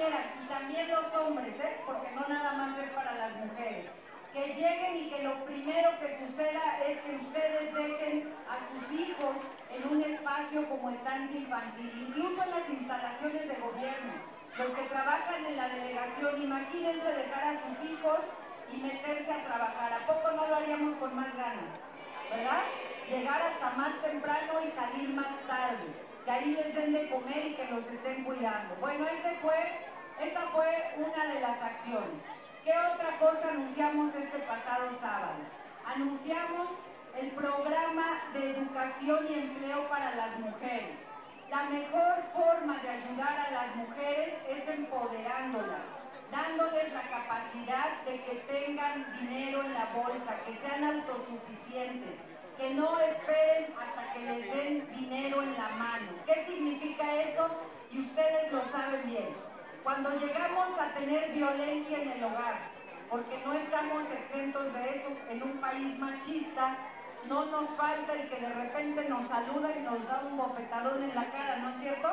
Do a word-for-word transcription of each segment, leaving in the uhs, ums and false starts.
quieran, y también los hombres, ¿eh? Porque no nada más es para las mujeres, que lleguen y que lo primero que suceda es que ustedes dejen a sus hijos en un espacio como estancia infantil, incluso en las instalaciones de gobierno. Los que trabajan en la delegación, imagínense dejar a sus hijos y meterse a trabajar. ¿A poco no lo haríamos con más ganas? ¿Verdad? Llegar hasta más temprano y salir más tarde, que ahí les den de comer y que los estén cuidando. Bueno, ese fue, esa fue una de las acciones. ¿Qué otra cosa anunciamos este pasado sábado? Anunciamos el programa de educación y empleo para las mujeres. La mejor forma de ayudar a las mujeres es empoderándolas, dándoles la capacidad de que tengan dinero en la bolsa, que sean autosuficientes, que no esperen hasta que les den dinero en la mano. ¿Qué significa eso? Y ustedes lo saben bien. Cuando llegamos a tener violencia en el hogar, porque no estamos exentos de eso en un país machista, no nos falta el que de repente nos saluda y nos da un bofetadón en la cara, ¿no es cierto?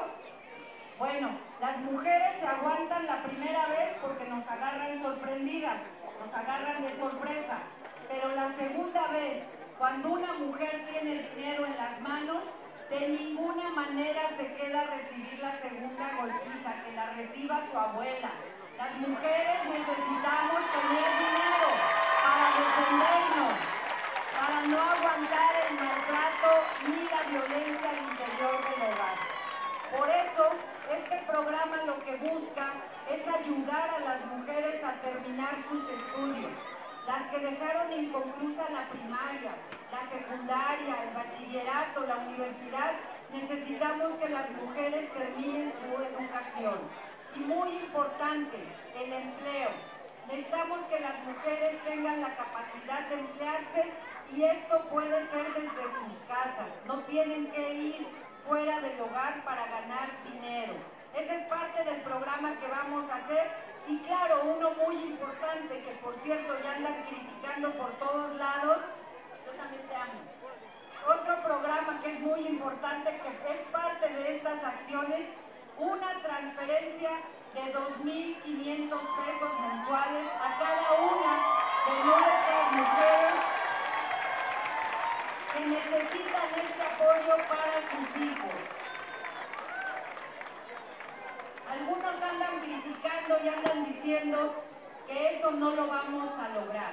Bueno, las mujeres se aguantan la primera vez porque nos agarran sorprendidas, nos agarran de sorpresa, pero la segunda vez, cuando una mujer tiene el dinero en las manos, de ninguna manera se queda a recibir la segunda golpiza, que la reciba su abuela. Las mujeres necesitamos tener dinero para defendernos, para no aguantar el maltrato ni la violencia al interior del hogar. Por eso, este programa lo que busca es ayudar a las mujeres a terminar sus estudios. Las que dejaron inconclusa la primaria, la secundaria, el bachillerato, la universidad, necesitamos que las mujeres terminen su educación. Y muy importante, el empleo. Necesitamos que las mujeres tengan la capacidad de emplearse y esto puede ser desde sus casas. No tienen que ir fuera del hogar para ganar dinero. Ese es parte del programa que vamos a hacer. Y claro, uno muy importante, que por cierto ya andan criticando por todos lados, yo también te amo. Otro programa que es muy importante, que es parte de estas acciones, una transferencia de dos mil quinientos pesos mensuales a cada una de nuestras mujeres que necesitan este apoyo para sus hijos. Algunos andan criticando y andan diciendo que eso no lo vamos a lograr.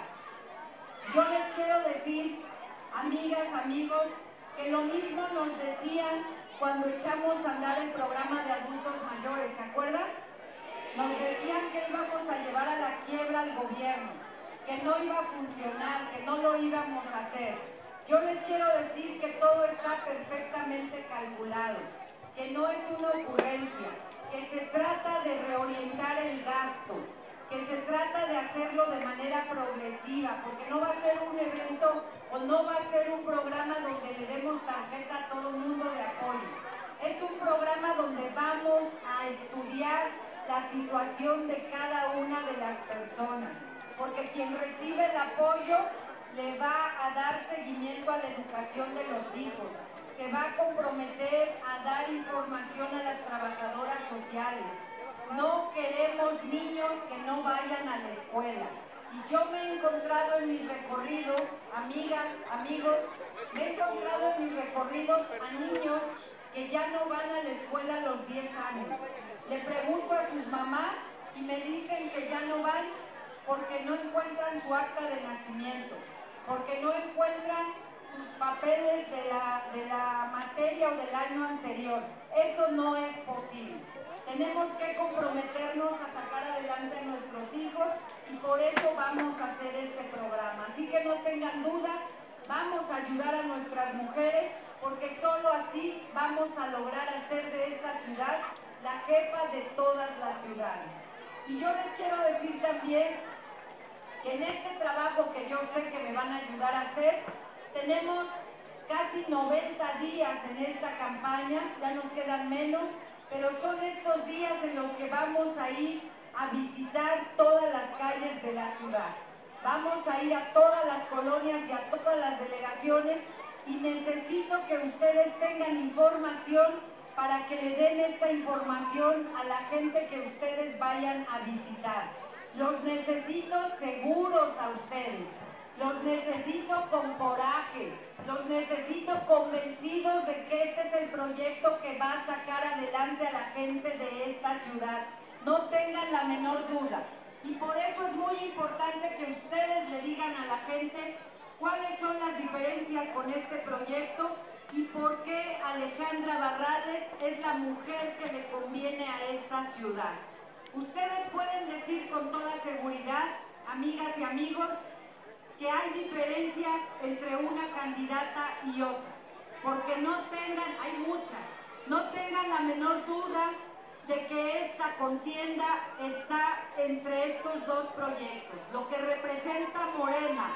Yo les quiero decir, amigas, amigos, que lo mismo nos decían cuando echamos a andar el programa de adultos mayores, ¿se acuerdan? Nos decían que íbamos a llevar a la quiebra al gobierno, que no iba a funcionar, que no lo íbamos a hacer. Yo les quiero decir que todo está perfectamente calculado, que no es una ocurrencia, que se trata de reorientar el gasto, que se trata de hacerlo de manera progresiva, porque no va a ser un evento o no va a ser un programa donde le demos tarjeta a todo el mundo de apoyo. Es un programa donde vamos a estudiar la situación de cada una de las personas, porque quien recibe el apoyo le va a dar seguimiento a la educación de los hijos, se va a comprometer a dar información a las trabajadoras sociales. No queremos niños que no vayan a la escuela. Y yo me he encontrado en mis recorridos, amigas, amigos, me he encontrado en mis recorridos a niños que ya no van a la escuela a los diez años. Le pregunto a sus mamás y me dicen que ya no van porque no encuentran su acta de nacimiento, porque no encuentran sus papeles de la, de la materia o del año anterior. Eso no es posible. Tenemos que comprometernos a sacar adelante a nuestros hijos y por eso vamos a hacer este programa. Así que no tengan duda, vamos a ayudar a nuestras mujeres porque solo así vamos a lograr hacer de esta ciudad la jefa de todas las ciudades. Y yo les quiero decir también que en este trabajo que yo sé que me van a ayudar a hacer, tenemos casi noventa días en esta campaña, ya nos quedan menos, pero son estos días en los que vamos a ir a visitar todas las calles de la ciudad. Vamos a ir a todas las colonias y a todas las delegaciones y necesito que ustedes tengan información para que le den esta información a la gente que ustedes vayan a visitar. Los necesito seguros a ustedes, los necesito con coraje, los necesito convencidos de que este es el proyecto que va a sacar adelante a la gente de esta ciudad. No tengan la menor duda. Y por eso es muy importante que ustedes le digan a la gente cuáles son las diferencias con este proyecto y por qué Alejandra Barrales es la mujer que le conviene a esta ciudad. Ustedes pueden decir con toda seguridad, amigas y amigos, que hay diferencias entre una candidata y otra, porque no tengan, hay muchas, no tengan la menor duda de que esta contienda está entre estos dos proyectos, lo que representa Morena.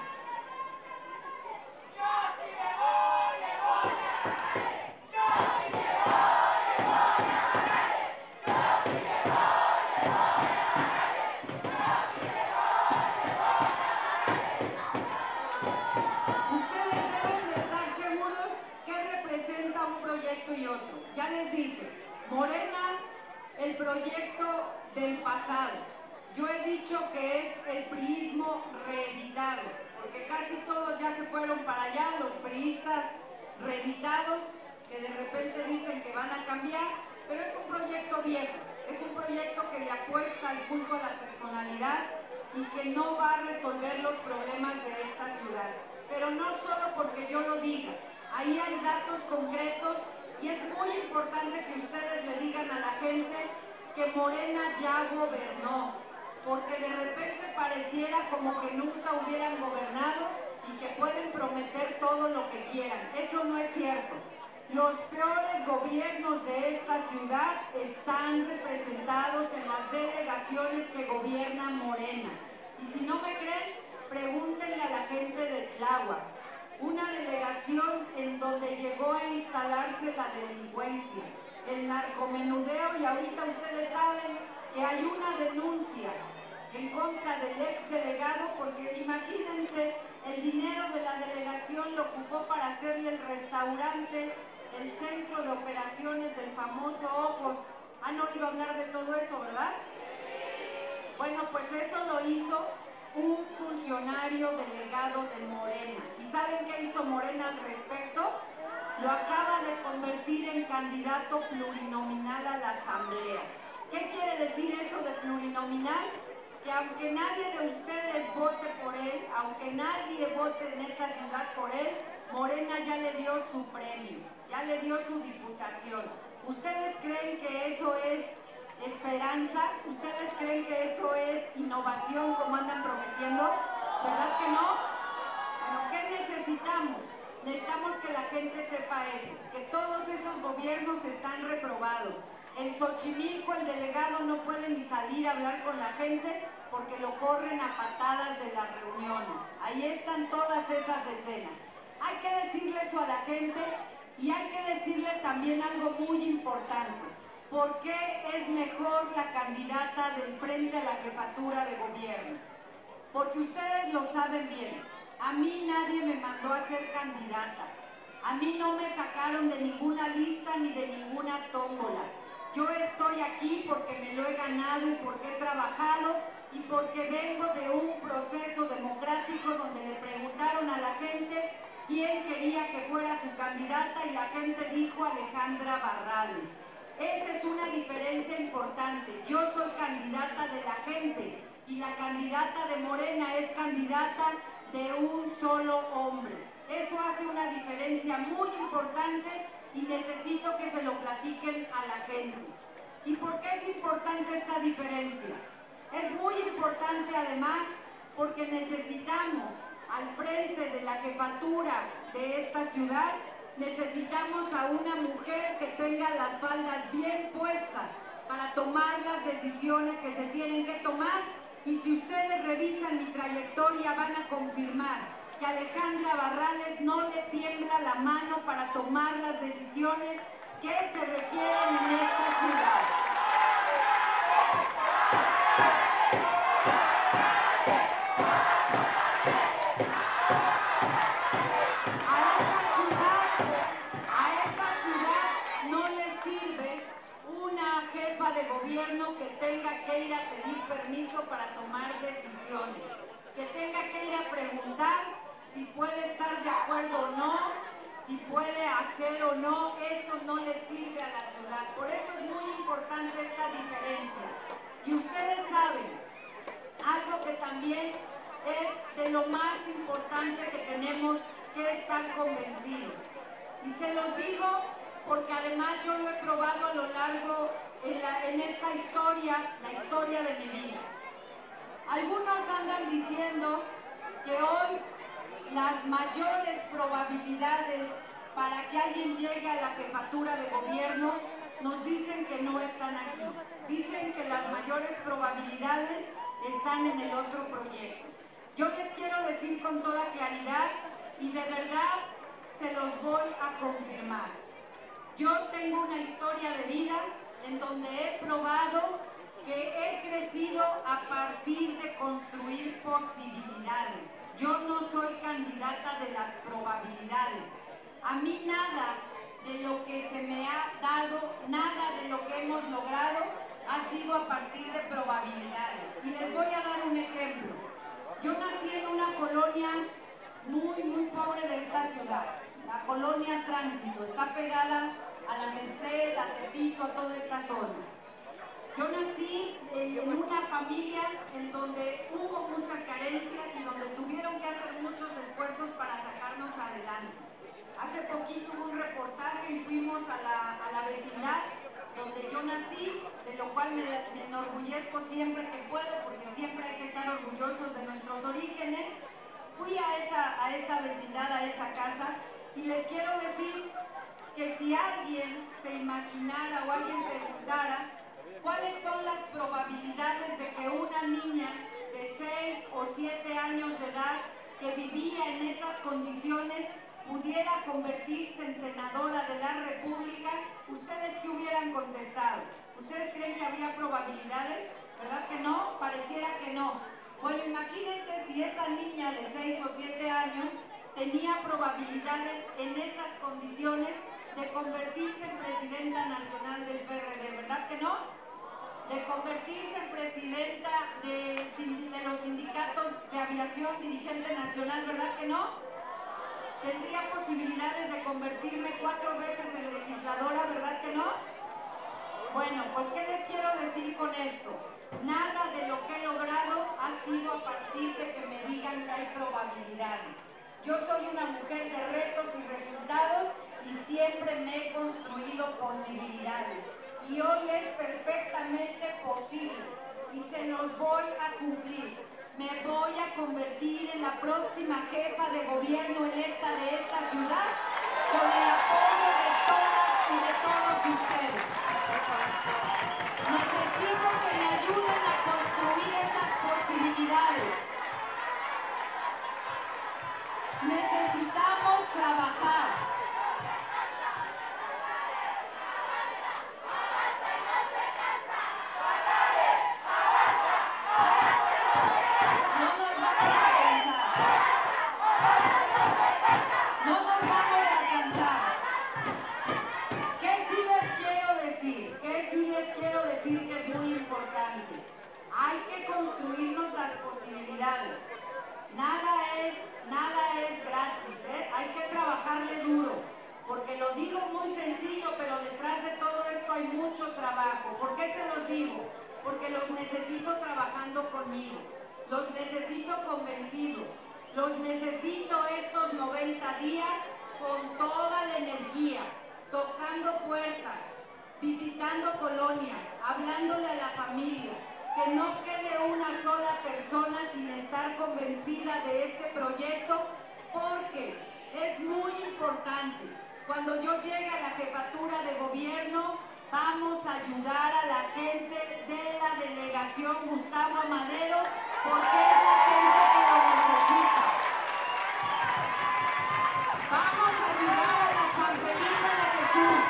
Yo sí me voy, le voy a Barrales. Yo sí me voy, le voy a Barrales. Yo sí me voy, le voy a Barrales. Yo sí me voy, le voy a Barrales. Ustedes deben de estar seguros qué representa un proyecto y otro. Ya les dije, Morena, el proyecto del pasado. Yo he dicho que es el priismo reeditado, porque casi todos ya se fueron para allá, los priistas reeditados, que de repente dicen que van a cambiar, pero es un proyecto viejo, es un proyecto que le apuesta al culto a la personalidad y que no va a resolver los problemas de esta ciudad. Pero no solo porque yo lo diga, ahí hay datos concretos y es muy importante que ustedes le digan a la gente que Morena ya gobernó, porque de repente pareciera como que nunca hubieran gobernado y que pueden prometer todo lo que quieran. Eso no es cierto. Los peores gobiernos de esta ciudad están representados en las delegaciones que gobierna Morena. Y si no me creen, pregúntenle a la gente de Tláhuac, una delegación en donde llegó a instalarse la delincuencia, el narcomenudeo, y ahorita ustedes saben que hay una denuncia en contra del ex delegado, porque imagínense, el dinero de la delegación lo ocupó para hacerle el restaurante, el centro de operaciones del famoso Ojos. ¿Han oído hablar de todo eso, verdad? Bueno, pues eso lo hizo un funcionario delegado de Morena. ¿Y saben qué hizo Morena al respecto? Lo acaba de convertir en candidato plurinominal a la asamblea. ¿Qué quiere decir eso de plurinominal? Que aunque nadie de ustedes vote por él, aunque nadie vote en esta ciudad por él, Morena ya le dio su premio, ya le dio su diputación. ¿Ustedes creen que eso es esperanza? ¿Ustedes creen que eso es innovación como andan prometiendo? ¿Verdad que no? Bueno, ¿qué necesitamos? Necesitamos que la gente sepa eso, que todos esos gobiernos están reprobados. En Xochimilco el delegado no puede ni salir a hablar con la gente porque lo corren a patadas de las reuniones. Ahí están todas esas escenas. Hay que decirle eso a la gente y hay que decirle también algo muy importante. ¿Por qué es mejor la candidata del Frente a la Jefatura de Gobierno? Porque ustedes lo saben bien. A mí nadie me mandó a ser candidata. A mí no me sacaron de ninguna lista ni de ninguna tómbola. Yo estoy aquí porque me lo he ganado y porque he trabajado y porque vengo de un proceso democrático donde le preguntaron a la gente quién quería que fuera su candidata y la gente dijo Alejandra Barrales. Esa es una diferencia importante. Yo soy candidata de la gente y la candidata de Morena es candidata de un solo hombre. Eso hace una diferencia muy importante y necesito que se lo platiquen a la gente. ¿Y por qué es importante esta diferencia? Es muy importante además porque necesitamos al frente de la jefatura de esta ciudad, necesitamos a una mujer que tenga las faldas bien puestas para tomar las decisiones que se tienen que tomar. Y si ustedes revisan mi trayectoria van a confirmar que Alejandra Barrales no le tiembla la mano para tomar las decisiones que se requieren en esta ciudad. A esta ciudad, a esta ciudad no le sirve que tenga que ir a pedir permiso para tomar decisiones, que tenga que ir a preguntar si puede estar de acuerdo o no, si puede hacer o no, eso no le sirve a la ciudad. Por eso es muy importante esta diferencia. Y ustedes saben, algo que también es de lo más importante que tenemos que estar convencidos. Y se los digo porque además yo lo he probado a lo largo en, la, en esta historia, la historia de mi vida. Algunos andan diciendo que hoy las mayores probabilidades para que alguien llegue a la jefatura de gobierno nos dicen que no están aquí. Dicen que las mayores probabilidades están en el otro proyecto. Yo les quiero decir con toda claridad y de verdad se los voy a confirmar. Yo tengo una historia de vida en donde he probado que he crecido a partir de construir posibilidades. Yo no soy candidata de las probabilidades. A mí nada de lo que se me ha dado, nada de lo que hemos logrado ha sido a partir de probabilidades. Y les voy a dar un ejemplo. Yo nací en una colonia muy, muy pobre de esta ciudad, la colonia Tránsito, está pegada a la Merced, a Tepito, a toda esta zona. Yo nací en una familia en donde hubo muchas carencias y donde tuvieron que hacer muchos esfuerzos para sacarnos adelante. Hace poquito hubo un reportaje y fuimos a la, a la vecindad donde yo nací, de lo cual me, me enorgullezco siempre que puedo, porque siempre hay que estar orgullosos de nuestros orígenes. Fui a esa, a esa vecindad, a esa casa, y les quiero decir que si alguien se imaginara o alguien preguntara cuáles son las probabilidades de que una niña de seis o siete años de edad que vivía en esas condiciones pudiera convertirse en senadora de la República, ¿ustedes qué hubieran contestado? ¿Ustedes creen que habría probabilidades? ¿Verdad que no? Pareciera que no. Bueno, imagínense si esa niña de seis o siete años tenía probabilidades en esas condiciones de convertirse en presidenta nacional del P R D, ¿verdad que no? De convertirse en presidenta de, de los sindicatos de aviación, dirigente nacional, ¿verdad que no? Tendría posibilidades de convertirme cuatro veces en legisladora, ¿verdad que no? Bueno, pues ¿qué les quiero decir con esto? Nada de lo que he logrado ha sido a partir de que me digan que hay probabilidades. Yo soy una mujer de retos y resultados y siempre me he construido posibilidades. Y hoy es perfectamente posible y se los voy a cumplir. Me voy a convertir en la próxima jefa de gobierno electa de esta ciudad con el apoyo de todas y de todos ustedes. Necesito que me ayuden a construir esas posibilidades. Necesitamos trabajar. Hay que construirnos las posibilidades. Nada es, nada es gratis, ¿eh? Hay que trabajarle duro, porque lo digo muy sencillo, pero detrás de todo esto hay mucho trabajo. ¿Por qué se los digo? Porque los necesito trabajando conmigo, los necesito convencidos, los necesito estos noventa días con toda la energía, tocando puertas, visitando colonias, hablándole a la familia, que no quede una sola persona sin estar convencida de este proyecto, porque es muy importante. Cuando yo llegue a la jefatura de gobierno, vamos a ayudar a la gente de la delegación Gustavo Amadero, porque es la gente que lo necesita. Vamos a ayudar a la San Felipe de Jesús.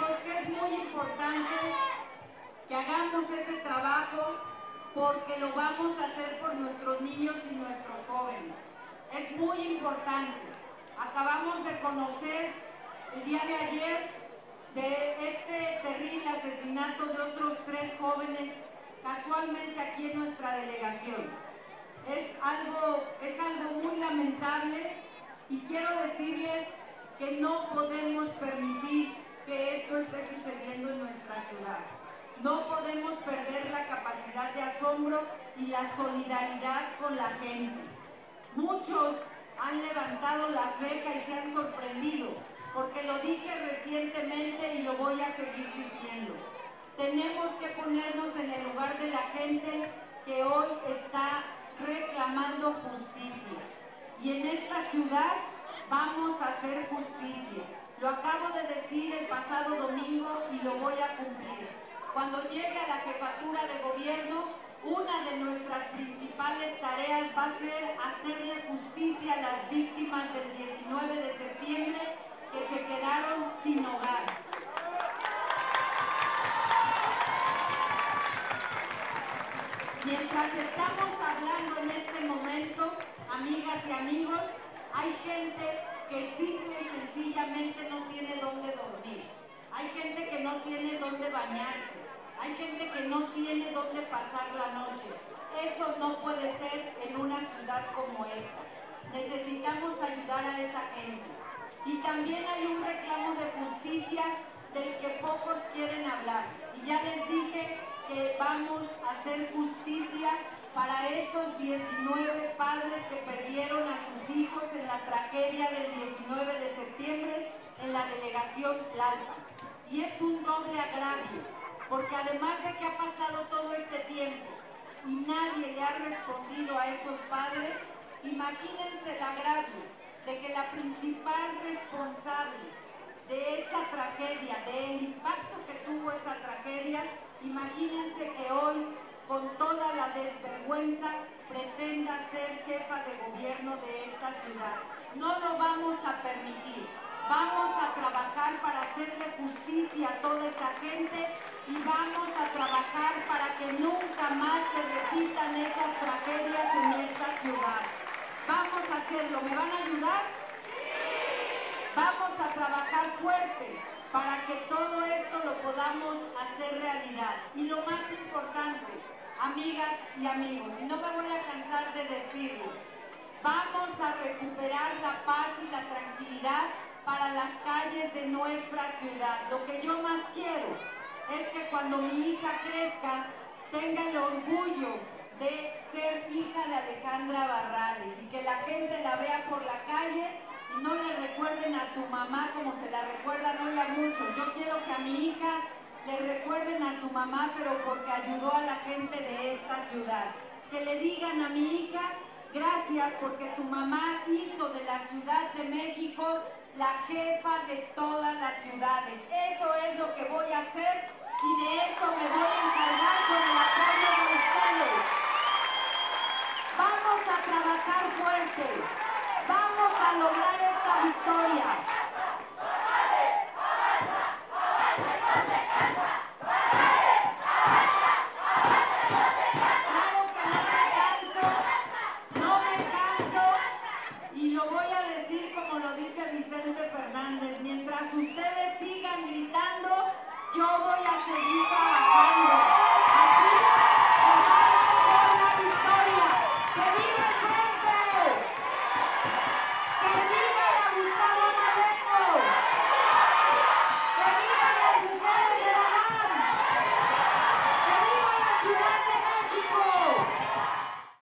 Que hagamos ese trabajo porque lo vamos vamos a hacer por nuestros niños y nuestros jóvenes. Es muy importante. Acabamos de conocer el día de ayer de este terrible asesinato de otros tres jóvenes, casualmente aquí en nuestra delegación. Es algo, es algo muy lamentable y quiero decirles que no podemos permitir que esto esté sucediendo en nuestra ciudad. No podemos perder la capacidad de asombro y la solidaridad con la gente. Muchos han levantado la ceja y se han sorprendido, porque lo dije recientemente y lo voy a seguir diciendo. Tenemos que ponernos en el lugar de la gente que hoy está reclamando justicia. Y en esta ciudad vamos a hacer justicia. Lo acabo de decir el pasado domingo y lo voy a cumplir. Cuando llegue a la jefatura de gobierno, una de nuestras principales tareas va a ser hacerle justicia a las víctimas del diecinueve de septiembre que se quedaron sin hogar. Mientras estamos hablando en este momento, amigas y amigos, hay gente que simple y sencillamente no tiene dónde dormir. Hay gente que no tiene dónde bañarse. Hay gente que no tiene dónde pasar la noche. Eso no puede ser en una ciudad como esta. Necesitamos ayudar a esa gente. Y también hay un reclamo de justicia del que pocos quieren hablar. Y ya les dije que vamos a hacer justicia para esos diecinueve padres que perdieron a sus hijos en la tragedia del diecinueve de septiembre en la delegación Tlalpan. Y es un doble agravio, porque además de que ha pasado todo este tiempo y nadie le ha respondido a esos padres, imagínense el agravio de que la principal responsable de esa tragedia, del impacto que tuvo esa tragedia, imagínense que hoy, con toda la desvergüenza, pretenda ser jefa de gobierno de esta ciudad. No lo vamos a permitir. Vamos a trabajar para hacerle justicia a toda esa gente y vamos a trabajar para que nunca más se repitan esas tragedias en esta ciudad. Vamos a hacerlo. ¿Me van a ayudar? Vamos a trabajar fuerte para que todo esto lo podamos hacer realidad. Y lo más importante, amigas y amigos, y no me voy a cansar de decirlo, vamos a recuperar la paz y la tranquilidad para las calles de nuestra ciudad. Lo que yo más quiero es que cuando mi hija crezca tenga el orgullo de ser hija de Alejandra Barrales y que la gente la vea por la calle y no le recuerden a su mamá como se la recuerdan hoy a muchos. Yo quiero que a mi hija le recuerden a su mamá, pero porque ayudó a la gente de esta ciudad. Que le digan a mi hija: gracias porque tu mamá hizo de la Ciudad de México la jefa de todas las ciudades. Eso es lo que voy a hacer y de eso me voy a encargar con el apoyo de ustedes.